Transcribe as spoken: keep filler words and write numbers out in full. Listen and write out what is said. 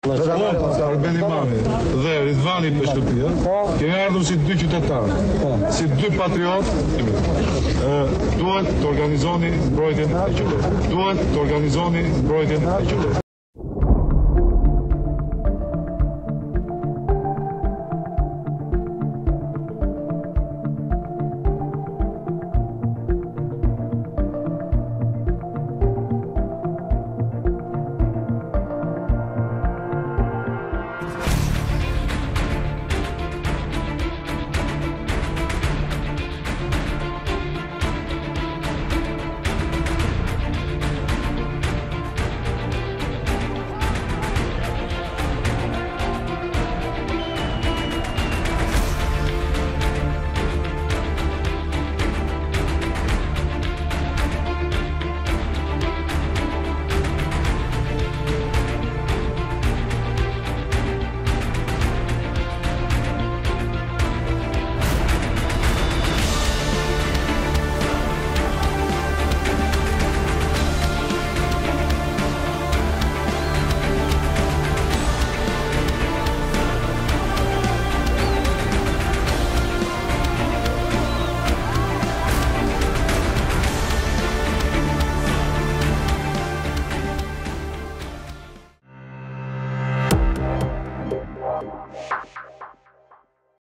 Arben Imani dhe Ridvani Peshkëpia kemi ardhur si dy qytetarë, si dy patriotë. Duhet të organizoni mbrojtjen e qytetit. Duhet të organizoni mbrojtjen e qytetit.